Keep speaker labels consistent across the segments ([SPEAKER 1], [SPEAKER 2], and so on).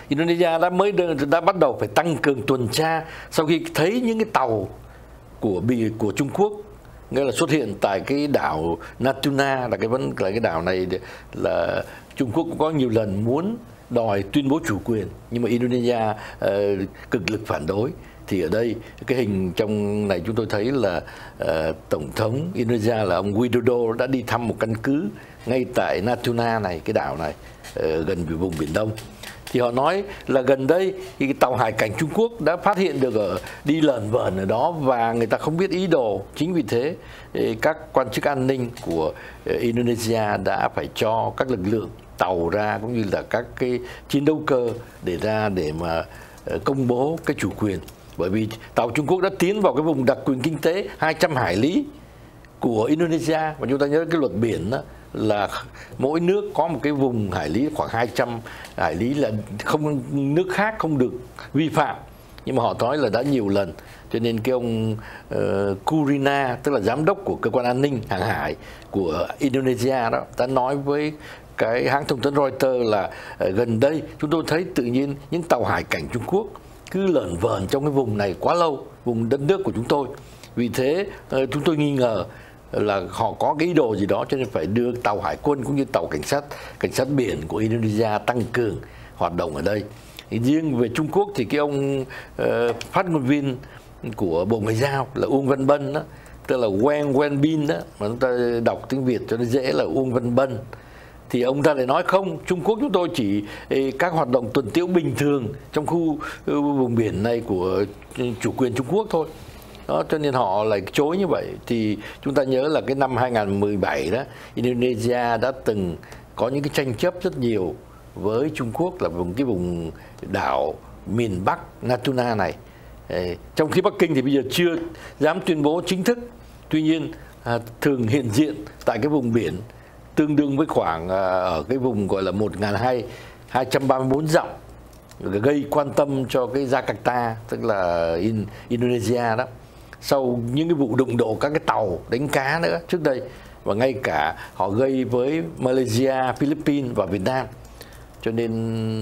[SPEAKER 1] Indonesia đã bắt đầu phải tăng cường tuần tra sau khi thấy những cái tàu của Trung Quốc, nghĩa là xuất hiện tại cái đảo Natuna, là cái đảo này là Trung Quốc cũng có nhiều lần muốn đòi tuyên bố chủ quyền, nhưng mà Indonesia cực lực phản đối. Thì ở đây cái hình trong này chúng tôi thấy là Tổng thống Indonesia là ông Widodo đã đi thăm một căn cứ ngay tại Natuna này, cái đảo này gần vùng Biển Đông. Thì họ nói là gần đây cái tàu hải cảnh Trung Quốc đã phát hiện được đi lởn vởn ở đó và người ta không biết ý đồ. Chính vì thế các quan chức an ninh của Indonesia đã phải cho các lực lượng tàu ra, cũng như là các cái chiến đấu cơ để mà công bố cái chủ quyền. Bởi vì tàu Trung Quốc đã tiến vào cái vùng đặc quyền kinh tế 200 hải lý của Indonesia, và chúng ta nhớ cái luật biển đó, là mỗi nước có một cái vùng hải lý khoảng 200 hải lý là không, nước khác không được vi phạm. Nhưng mà họ nói là đã nhiều lần, cho nên cái ông Kurina, tức là giám đốc của cơ quan an ninh hàng hải của Indonesia đó, đã nói với cái hãng thông tấn Reuters là gần đây chúng tôi thấy tự nhiên những tàu hải cảnh Trung Quốc cứ lởn vởn trong cái vùng này quá lâu, vùng đất nước của chúng tôi. Vì thế chúng tôi nghi ngờ là họ có cái ý đồ gì đó, cho nên phải đưa tàu hải quân cũng như tàu cảnh sát biển của Indonesia tăng cường hoạt động ở đây. Riêng về Trung Quốc thì cái ông phát ngôn viên của Bộ Ngoại giao là Uông Văn Bân đó, tức là Wang Wenbin đó, mà chúng ta đọc tiếng Việt cho nó dễ là Uông Văn Bân, thì ông ta lại nói không, Trung Quốc chúng tôi chỉ các hoạt động tuần tiễu bình thường trong khu vùng biển này của chủ quyền Trung Quốc thôi. Đó, cho nên họ lại chối như vậy. Thì chúng ta nhớ là cái năm 2017 đó, Indonesia đã từng có những cái tranh chấp rất nhiều với Trung Quốc là cái vùng đảo miền Bắc Natuna này. Trong khi Bắc Kinh thì bây giờ chưa dám tuyên bố chính thức, tuy nhiên thường hiện diện tại cái vùng biển tương đương với khoảng ở cái vùng gọi là 1.234 dặm, gây quan tâm cho cái Jakarta, tức là Indonesia đó, sau những cái vụ đụng độ các cái tàu đánh cá nữa trước đây, và ngay cả họ gây với Malaysia, Philippines và Việt Nam. Cho nên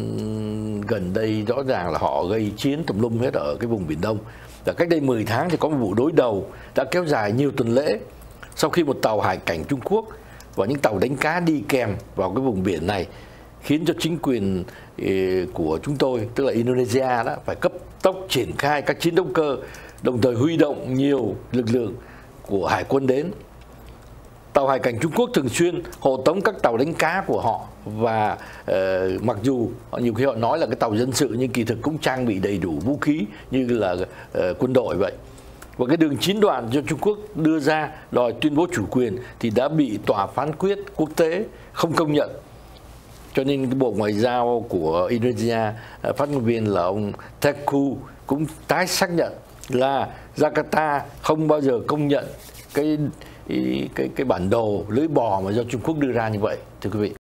[SPEAKER 1] gần đây rõ ràng là họ gây chiến tùm lum hết ở cái vùng Biển Đông. Và cách đây 10 tháng thì có một vụ đối đầu đã kéo dài nhiều tuần lễ, sau khi một tàu hải cảnh Trung Quốc và những tàu đánh cá đi kèm vào cái vùng biển này, khiến cho chính quyền của chúng tôi, tức là Indonesia đó, phải cấp tốc triển khai các chiến đấu cơ, đồng thời huy động nhiều lực lượng của hải quân đến. Tàu hải cảnh Trung Quốc thường xuyên hộ tống các tàu đánh cá của họ, và mặc dù nhiều khi họ nói là cái tàu dân sự nhưng kỳ thực cũng trang bị đầy đủ vũ khí như là quân đội vậy. Và cái đường chín đoạn do Trung Quốc đưa ra đòi tuyên bố chủ quyền thì đã bị tòa phán quyết quốc tế không công nhận. Cho nên cái Bộ Ngoại giao của Indonesia, phát ngôn viên là ông Teku cũng tái xác nhận là Jakarta không bao giờ công nhận cái bản đồ lưới bò mà do Trung Quốc đưa ra như vậy, thưa quý vị.